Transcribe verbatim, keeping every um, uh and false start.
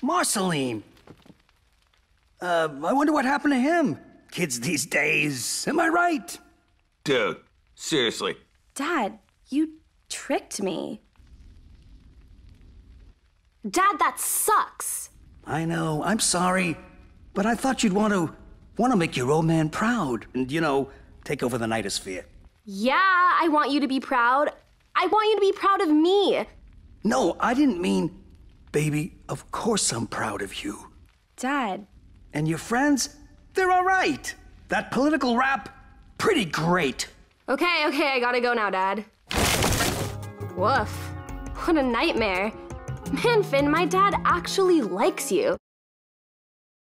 Marceline. Uh, I wonder what happened to him. Kids these days, am I right? Dude, seriously. Dad, you tricked me. Dad, that sucks. I know, I'm sorry. But I thought you'd want to, want to make your old man proud and, you know, take over the nightosphere. Yeah, I want you to be proud. I want you to be proud of me. No, I didn't mean, baby, of course I'm proud of you. Dad. And your friends, they're all right. That political rap, pretty great. Okay, okay, I gotta go now, Dad. Woof. What a nightmare. Man, Finn, my dad actually likes you.